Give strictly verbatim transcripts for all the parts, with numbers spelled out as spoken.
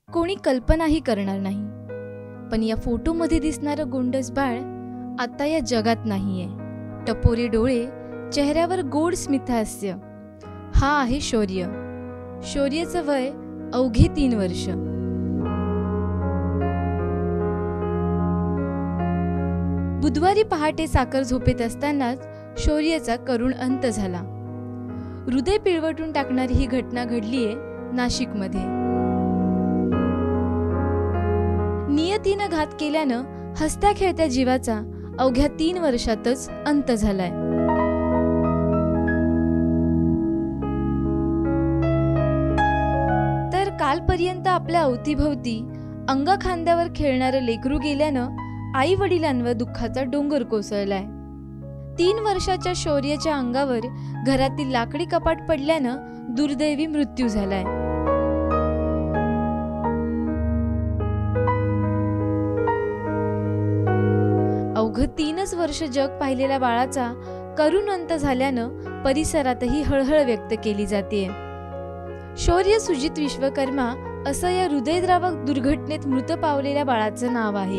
कोणी कल्पनाही करणार नाही। पण या फोटोमध्ये दिसणारं गोंडस बाळ आता या जगात नाहीये। टपोरे डोळे, चेहऱ्यावर गोड स्मितहास्य, हा आहे शौर्य। शौर्याचं वय अवघे तीन वर्ष। बुधवारी पहाटे साखर झोपेत असतानाच शौर्याचा करुण अंत झाला। हृदय पिळवटून टाकणारी ही घटना घडलीये नाशिकमध्ये। नियतीनं घात केल्यानं हसत्या खेळत्या जीवाचा अवघ्या तीन वर्षातच अंत झालाय। तर कालपर्यंत आपल्या अवतीभवती अंगा खांद्यावर खेळणारं लेकरू गेल्यानं आई वडिलांवर दुःखाचा डोंगर कोसळलाय। तीन वर्षाच्या शौर्याच्या अंगावर घरातील लाकडी कपाट पडल्यानं दुर्दैवी मृत्यू झालाय। अवघं तीनच वर्ष जग पाहिलेल्या बाळाचा करुण अंत झाल्यानं परिसरातही हळहळ व्यक्त केली जाते। शौर्य सुजित विश्वकर्मा असं या हृदयद्रावक दुर्घटनेत मृत पावलेल्या बाळाचं नाव आहे।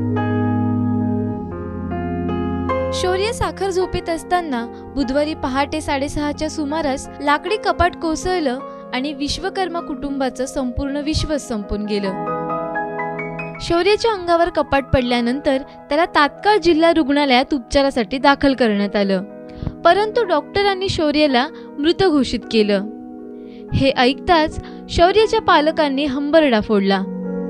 शौर्य साखर झोपेत असताना बुधवारी पहाटे साडेसहाच्या सुमारास लाकडी कपाट कोसळलं आणि विश्वकर्मा कुटुंबाचं संपूर्ण विश्वच संपून गेलं। शौर्याच्या अंगावर कपाट पडल्यानंतर त्याला तात्काळ जिल्हा रुग्णालयात उपचारासाठी दाखल करण्यात आलं, परंतु डॉक्टरांनी शौर्याला मृत घोषित केलं। हे ऐकताच शौर्याच्या पालकांनी हंबरडा फोडला।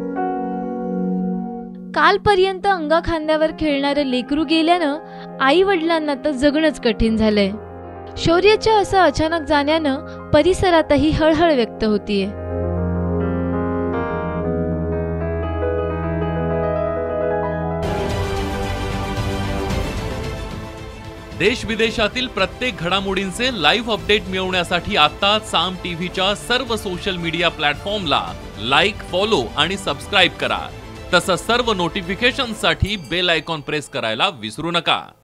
कालपर्यंत अंगा खांद्यावर खेळणारं लेकरू गेल्यानं आई वडिलांना तर जगणंच कठीण झालंय। शौर्याच्या असं अचानक जाण्यानं परिसरातही हळहळ व्यक्त होतीये। देश विदेशातील प्रत्येक घडामोडींचे लाईव्ह अपडेट मिळवण्यासाठी आता साम टीव्हीच्या सर्व सोशल मीडिया प्लॅटफॉर्मला लाईक, फॉलो आणि सबस्क्राईब करा। तसंच सर्व नोटिफिकेशनसाठी बेल आयकॉन प्रेस करायला विसरू नका।